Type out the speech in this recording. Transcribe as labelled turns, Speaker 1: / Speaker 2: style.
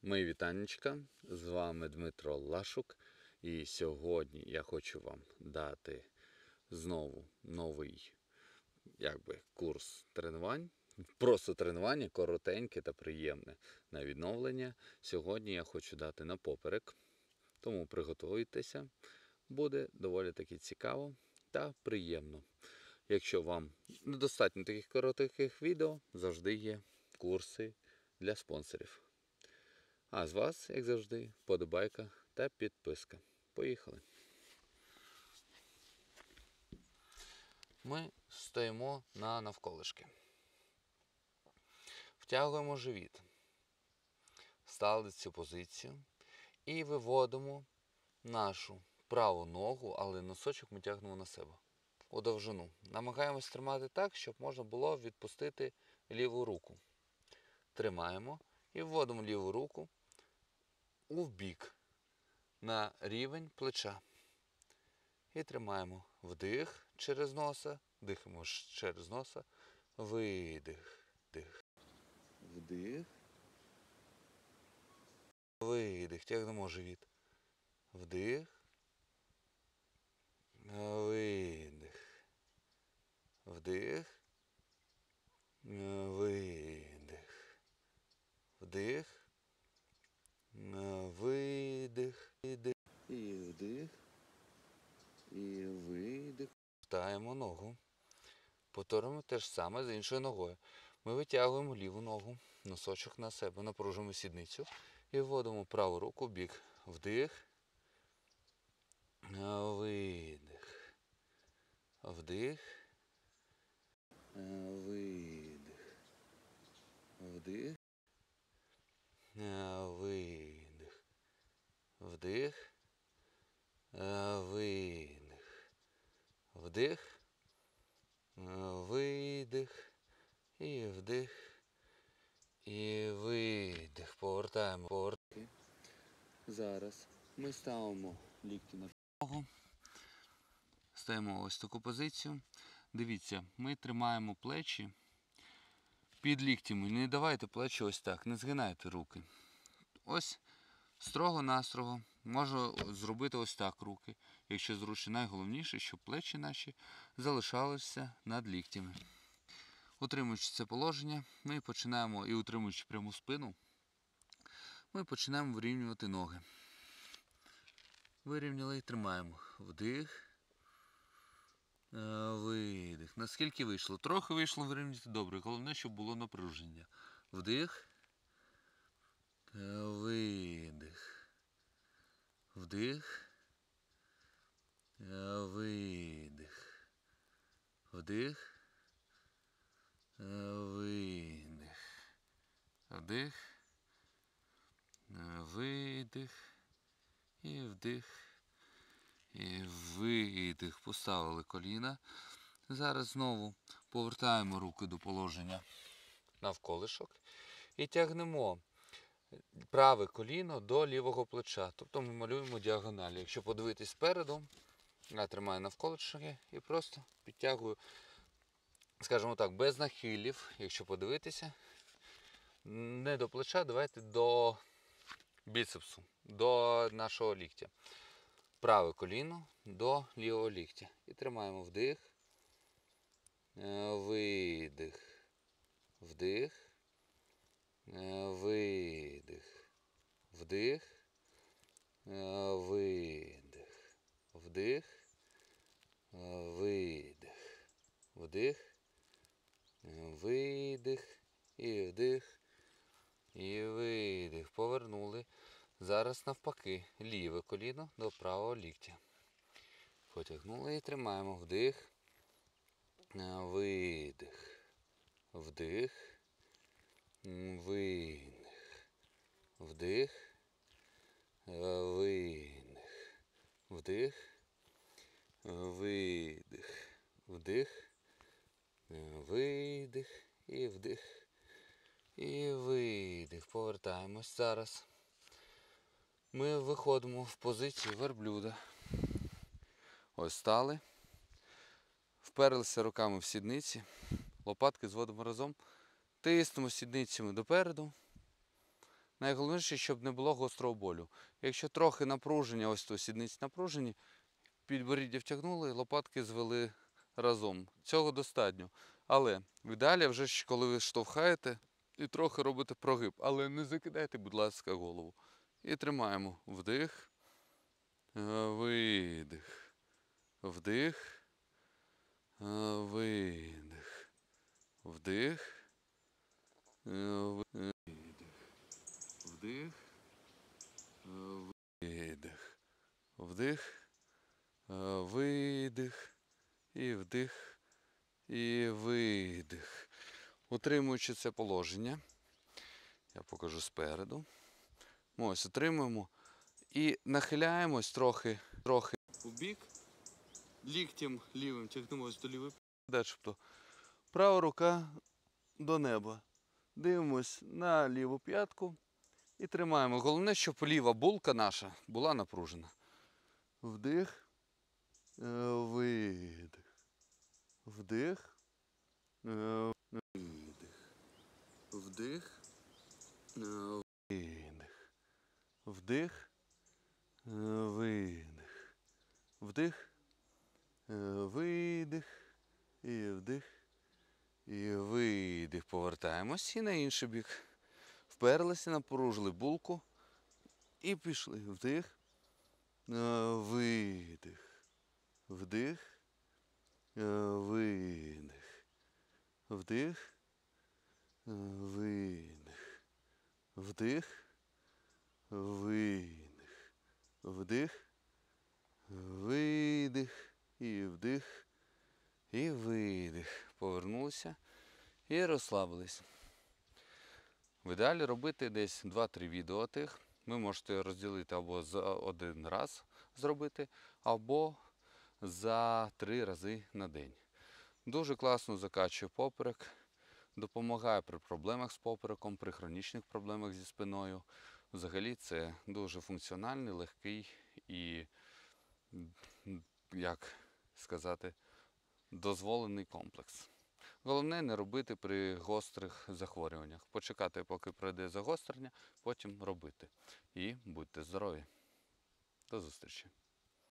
Speaker 1: Мої вітанечка, з вами Дмитро Лашук, і сьогодні я хочу вам дати знову новий курс тренувань. Просто тренування коротеньке та приємне на відновлення. Сьогодні я хочу дати на поперек, тому приготуйтеся, буде доволі таки цікаво та приємно. Якщо вам недостатньо таких коротких відео, завжди є курси для спонсорів. А з вас, як завжди, вподобайка та підписка. Поїхали. Ми стоїмо на навколишки. Втягуємо живіт. Стали цю позицію і виводимо нашу праву ногу, але носочок ми тягнемо на себе. У довжину. Намагаємось тримати так, щоб можна було відпустити ліву руку. Тримаємо і вводимо ліву руку у бік на рівень плеча. І тримаємо вдих через носа, дихаємо через носа, видих, дих. Вдих. Видих, тягнемо живіт. Вдих. Видих. Вдих. Видих. Вдих. Видих. І вдих. І видих. Втаємо ногу. Повторюємо те ж саме з іншою ногою. Ми витягуємо ліву ногу, носочок на себе, напружуємо сідницю і вводимо праву руку в бік. Вдих. Видих. Вдих. Видих. Вдих. Видих. Вдих. Видих. Вдих. Видих. І вдих. І видих. Повертаємо. Зараз ми ставимо лікті на підлогу. Стаємо ось таку позицію. Дивіться, ми тримаємо плечі під ліктями. Не давайте плечі ось так, не згинайте руки. Ось строго-настрого. Можу зробити ось так руки, якщо зручно. Найголовніше, щоб плечі наші залишалися над ліктями. Утримуючи це положення, ми починаємо, і утримуючи пряму спину, ми починаємо вирівнювати ноги. Вирівняли і тримаємо. Вдих. Видих. Наскільки вийшло? Трохи вийшло вирівняти добре. Головне, щоб було напруження. Вдих. Видих. Вдих. Видих. Вдих. Видих. Вдих. Видих. І вдих. І видих. Поставили коліна. Зараз знову повертаємо руки до положення навколишок і тягнемо праве коліно до лівого плеча. Тобто ми малюємо діагоналі. Якщо подивитись спереду, я тримаю навколишки і просто підтягую, скажімо так, без нахилів, якщо подивитися, не до плеча, давайте до біцепсу, до нашого ліктя. Праве коліно до лівого ліктя. І тримаємо вдих, видих, вдих, видих, вдих, видих, вдих, видих, вдих, видих, і вдих, і видих. Повернули. Зараз навпаки, ліве коліно до правого ліктя. Потягнули і тримаємо. Вдих, видих, вдих, видих, вдих, видих, вдих, видих, вдих, видих, і вдих, і видих. Повертаємось зараз. Ми виходимо в позицію верблюда. Ось стали. Вперлися руками в сідниці. Лопатки зводимо разом. Тиснемо сідницями допереду. найголовніше, щоб не було гострого болю. Якщо трохи напруження, ось тут сідниці напружені, підборіддя втягнули, лопатки звели разом. Цього достатньо. Але в ідеалі вже коли ви штовхаєте і трохи робите прогиб. Але не закидайте, будь ласка, голову. І тримаємо. Вдих, видих. Вдих, видих. Вдих, видих. Вдих, видих. Вдих, видих. І вдих, і видих. Утримуючи це положення, я покажу спереду. Ми ось утримуємо і нахиляємось трохи в бік. Ліктем лівим тягнемось до лівої п'ятки, тобто права рука до неба. Дивимось на ліву п'ятку і тримаємо. Головне, щоб ліва булка наша була напружена. Вдих, видих. Вдих, видих. Вдих, видих. Вдих, видих. Вдих, видих. І вдих. І видих. Повертаємось і на інший бік. Вперлися, напружили булку. І пішли. Вдих, видих. Вдих, видих. Вдих, видих. Вдих, видих. Вдих, видих. І вдих. І видих. Повернулися і розслабились. В ідеалі робити десь 2-3 відео тих. Ви можете розділити або за один раз зробити, або за 3 рази на день. Дуже класно закачує поперек, допомагає при проблемах з попереком, при хронічних проблемах зі спиною. Взагалі це дуже функціональний, легкий і, як сказати, дозволений комплекс. Головне не робити при гострих захворюваннях. Почекати, поки пройде загострення, потім робити. І будьте здорові. До зустрічі.